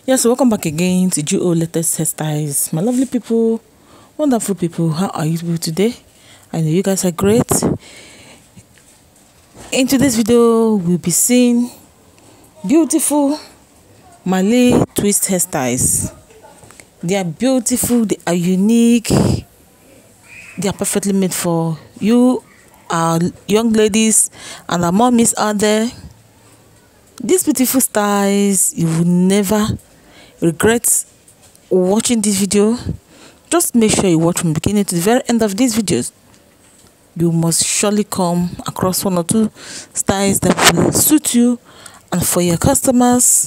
Yes, welcome back again to GO Latest Hairstyles. My lovely people, wonderful people, how are you people today? I know you guys are great. In today's video, we'll be seeing beautiful Malay twist hairstyles. They are beautiful, they are unique, they are perfectly made for you, our young ladies and our mommies out there. These beautiful styles, you will never regret watching this video. Just make sure you watch from the beginning to the very end of these videos. You must surely come across one or two styles that will suit you, and for your customers,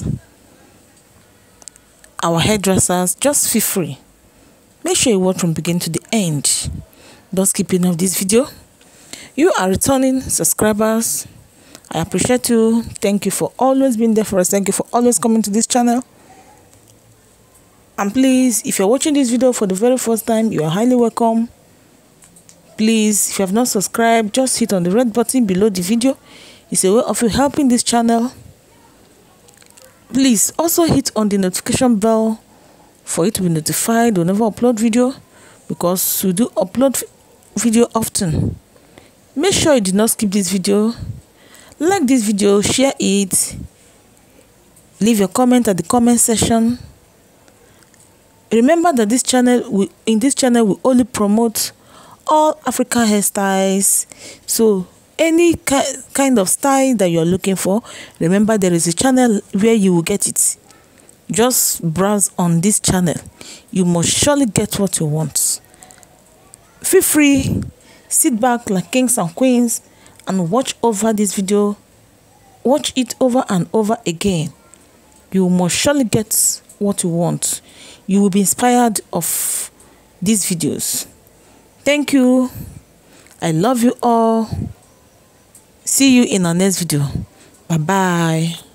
our hairdressers, just feel free. Make sure you watch from beginning to the end. Don't skip any of this video. You are returning subscribers. I appreciate you. Thank you for always being there for us. Thank you for always coming to this channel. And please, if you're watching this video for the very first time, you are highly welcome. Please, if you have not subscribed, just hit on the red button below the video. It's a way of you helping this channel. Please also hit on the notification bell for it to be notified whenever I upload video, because we do upload video often. Make sure you do not skip this video. Like this video, share it, leave your comment at the comment section. Remember that this channel, we only promote all African hairstyles. So any kind of style that you're looking for, remember there is a channel where you will get it. Just browse on this channel. You must surely get what you want. Feel free, sit back like kings and queens and watch over this video. Watch it over and over again. You must surely get what you want. You will be inspired of these videos. Thank you. I love you all. See you in our next video. Bye bye.